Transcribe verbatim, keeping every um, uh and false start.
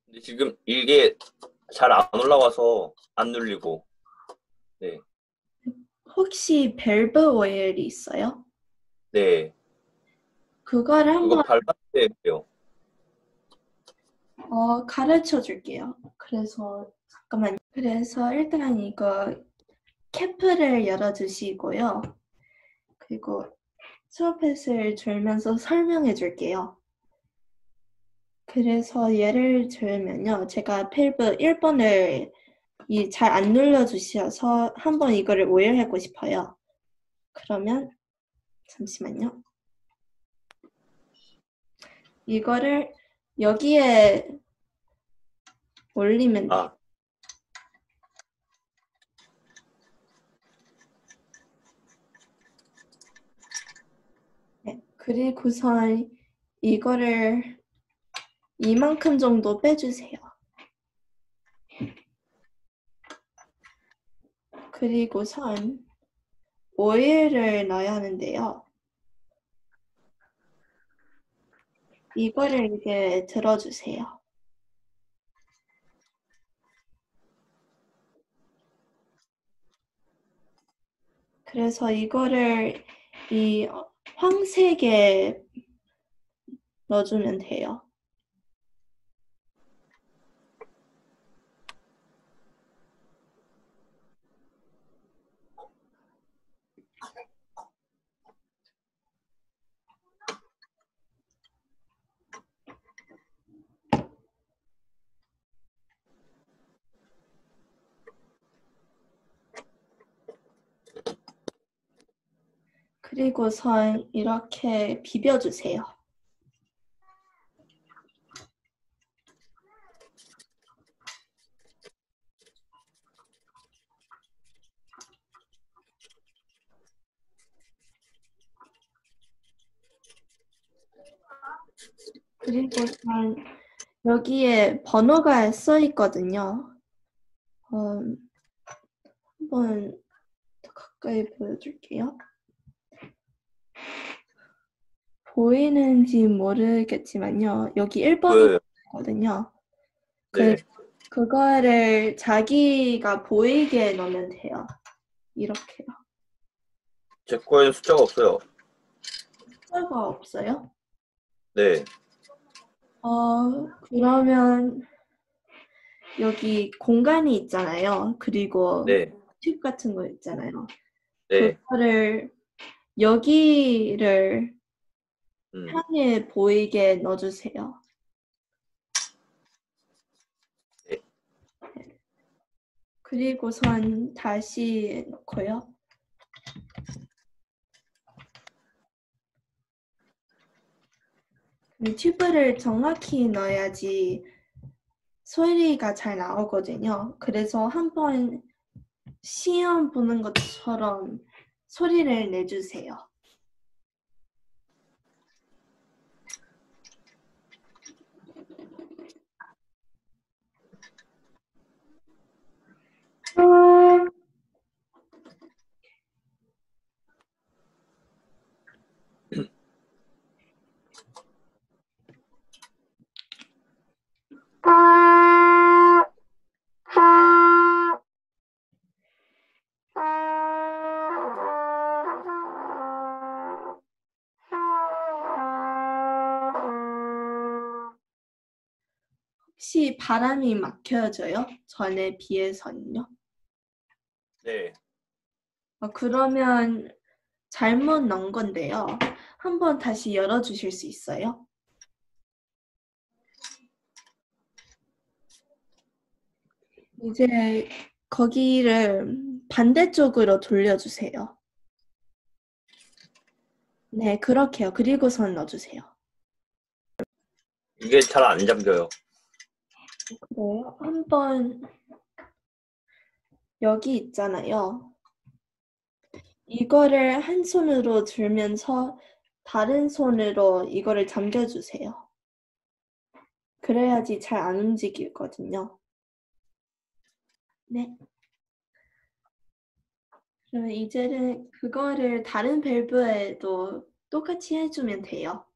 근데 지금 이게 잘 안 올라와서 안 눌리고. 네. 혹시 밸브 오일이 있어요? 네. 그거를 그거 한번 밟았을 때요. 어, 가르쳐 줄게요. 그래서 잠깐만요. 그래서 일단 이거 캡을 열어주시고요. 그리고 수업햇을 줄면서 설명해 줄게요. 그래서 예를 들면요. 제가 밸브 일 번을 잘 안 눌러주셔서 한번 이거를 오일하고 싶어요. 그러면 잠시만요. 이거를 여기에 올리면 돼요. 아, 네. 그리고선 이거를 이만큼 정도 빼주세요. 그리고선 오일을 넣어야 하는데요. 이거를 이렇게 들어주세요. 그래서 이거를 이 황색에 넣어주면 돼요. 그리고선 이렇게 비벼주세요. 그리고선 여기에 번호가 써 있거든요. 어, 한번 더 가까이 보여줄게요. 보이는지 모르겠지만요. 여기 일 보여요. 번이거든요. 그, 네. 그거를 자기가 보이게 넣으면 돼요. 이렇게요. 제 거에는 숫자가 없어요. 숫자가 없어요? 네. 어, 그러면 여기 공간이 있잖아요. 그리고 네. 팁 같은 거 있잖아요. 네. 그거를 여기를 음. 향해 보이게 넣어주세요. 네. 그리고선 다시 넣고요. 튜브를 정확히 넣어야지 소리가 잘 나오거든요. 그래서 한번 시험 보는 것처럼 소리를 내주세요. 혹시 바람이 막혀져요? 전에 비해서는요? 네. 어, 그러면 잘못 넣은 건데요. 한번 다시 열어주실 수 있어요? 이제 거기를 반대쪽으로 돌려주세요. 네, 그렇게요. 그리고선 넣어주세요. 이게 잘 안 잠겨요. 그래요? 한번 여기 있잖아요. 이거를 한 손으로 들면서 다른 손으로 이거를 잠겨주세요. 그래야지 잘 안 움직이거든요. 네. 그러면 이제는 그거를 다른 밸브에도 똑같이 해주면 돼요.